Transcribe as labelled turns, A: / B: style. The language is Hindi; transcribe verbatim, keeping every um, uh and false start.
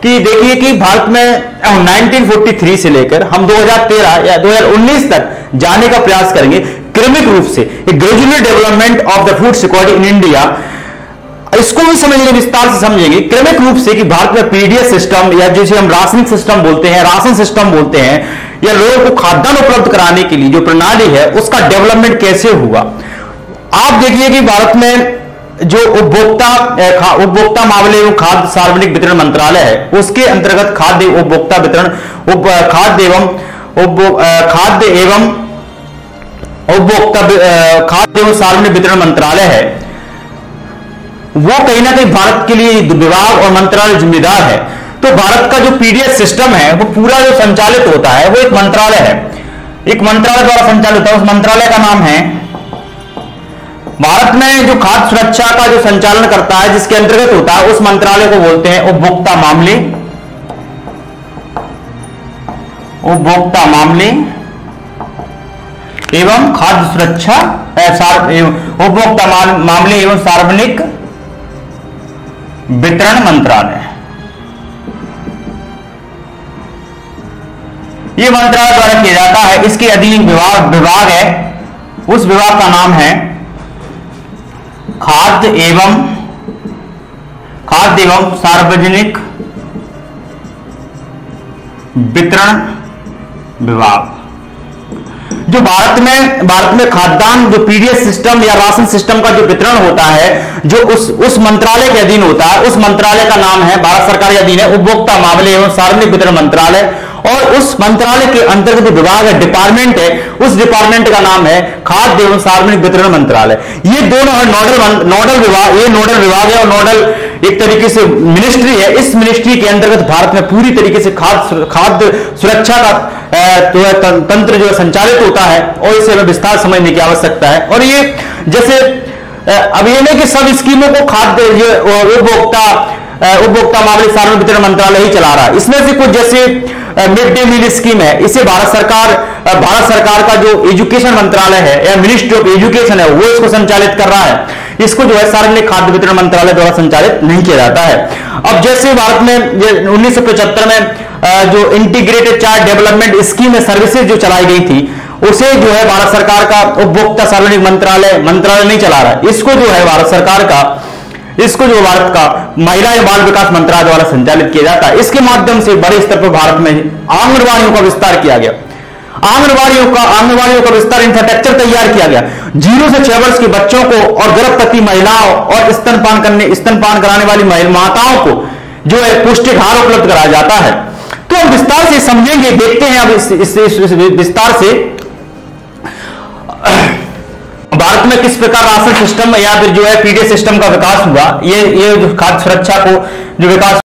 A: कि देखिए कि भारत में उन्नीस सौ तैंतालीस से लेकर हम दो हज़ार तेरह या दो हज़ार उन्नीस तक जाने का प्रयास करेंगे क्रमिक रूप से, gradual development of the food security in India. इसको भी समझेंगे, विस्तार से समझेंगे क्रमिक रूप से कि भारत में पीडीएस सिस्टम या जिसे हम राशन सिस्टम बोलते हैं, राशन सिस्टम बोलते हैं, या लोगों को खाद्यान्न उपलब्ध कराने के लिए जो प्रणाली है उसका डेवलपमेंट कैसे हुआ। आप देखिए कि भारत में जो उपभोक्ता उपभोक्ता मामले एवं खाद्य सार्वजनिक वितरण मंत्रालय है, उसके अंतर्गत खाद्य उपभोक्ता वितरण खाद्य एवं खाद्य एवं उपभोक्ता खाद्य एवं सार्वजनिक वितरण मंत्रालय है, वो कहीं ना कहीं भारत के लिए विभाग और मंत्रालय जिम्मेदार है। तो भारत का जो पीडीएस सिस्टम है वो पूरा जो संचालित होता है वो एक मंत्रालय है, एक मंत्रालय द्वारा संचालित होता है। उस मंत्रालय का नाम है, भारत में जो खाद्य सुरक्षा का जो संचालन करता है जिसके अंतर्गत होता है उस मंत्रालय को बोलते हैं उपभोक्ता मामले उपभोक्ता मामले एवं खाद्य सुरक्षा उपभोक्ता मामले एवं सार्वजनिक वितरण मंत्रालय। यह मंत्रालय द्वारा किया जाता है। इसके अधीन विभाग विभाग है, उस विभाग का नाम है खाद्य एवं खाद्य एवं सार्वजनिक वितरण विभाग। जो भारत में भारत में खाद्यान्न जो पीडीएस सिस्टम या राशन सिस्टम का जो वितरण होता है जो उस उस मंत्रालय के अधीन होता है, उस मंत्रालय का नाम है, भारत सरकार के अधीन है, उपभोक्ता मामले एवं सार्वजनिक वितरण मंत्रालय। और उस मंत्रालय के अंतर्गत विभाग है, डिपार्टमेंट है, उस डिपार्टमेंट का नाम है खाद्य एवं सार्वजनिक वितरण मंत्रालय। ये दोनों है नोडल नोडल विभाग, ये नोडल विभाग है और नोडल एक तरीके से मिनिस्ट्री है। इस मिनिस्ट्री के अंतर्गत भारत में पूरी तरीके से खाद्य खाद्य सुरक्षा का तंत्र जो संचालित होता है और इसे हमें विस्तार समझने की आवश्यकता है। और ये जैसे अब ये नहीं कि सब स्कीमों को खाद्य उपभोक्ता उपभोक्ता मामले सार्वजनिक वितरण मंत्रालय ही चला रहा है। इसमें से कुछ जैसे मिड डे मील स्कीम है, इसे भारत सरकार भारत सरकार का जो एजुकेशन मंत्रालय है या मिनिस्ट्री ऑफ एजुकेशन है वो इसको संचालित कर रहा है। इसको जो है सार्वजनिक खाद्य वितरण मंत्रालय द्वारा संचालित नहीं किया जाता है। अब जैसे भारत में उन्नीस सौ पचहत्तर में जो इंटीग्रेटेड चाइल्ड डेवलपमेंट स्कीम में सर्विसेज जो चलाई गई थी उसे जो है भारत सरकार का उपभोक्ता सार्वजनिक मंत्रालय मंत्रालय नहीं चला रहा है। इसको जो है भारत सरकार का इसको जो भारत का महिला एवं बाल विकास मंत्रालय द्वारा संचालित किया जाता है। इसके माध्यम से बड़े स्तर पर भारत में आंगनबाड़ियों का विस्तार किया गया। आंगनबाड़ियों का आंगनबाड़ियों का विस्तार इंफ्रास्ट्रक्चर तैयार किया गया। जीरो से छह वर्ष के बच्चों को और गर्भवती महिलाओं और स्तनपान करने स्तनपान कराने वाली माताओं को जो है पौष्टिक आहार उपलब्ध कराया जाता है। तो हम विस्तार से समझेंगे, देखते हैं अब इस, इस, इस, इस विस्तार से भारत में किस प्रकार राशन सिस्टम या फिर जो है पीडीएस सिस्टम का विकास हुआ। ये ये खाद्य सुरक्षा को जो विकास